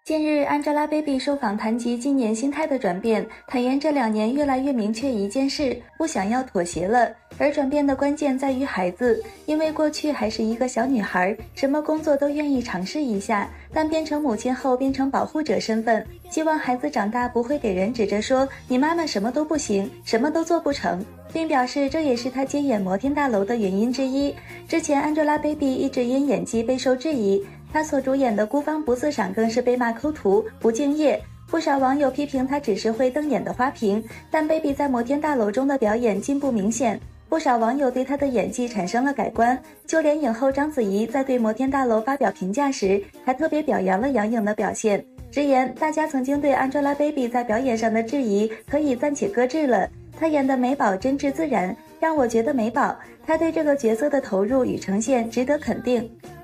近日，Angelababy 受访谈及今年心态的转变，坦言这2年越来越明确一件事，不想要妥协了。而转变的关键在于孩子，因为过去还是一个小女孩，什么工作都愿意尝试一下，但变成母亲后变成保护者身份，希望孩子长大不会给人指着说你妈妈什么都不行，什么都做不成，并表示这也是她接演摩天大楼的原因之一。之前 Angelababy 一直因演技备受质疑，她所主演的《孤芳不自赏》更是被骂抠图、不敬业。不少网友批评她只是会瞪眼的花瓶，但 Baby 在摩天大楼中的表演进步明显。不少网友对她的演技产生了改观，就连影后章子怡在对摩天大楼发表评价时，还特别表扬了杨颖的表现，直言大家曾经对 Angelababy 在表演上的质疑可以暂且搁置了，她演的美宝真挚自然，让我觉得美宝她对这个角色的投入与呈现值得肯定。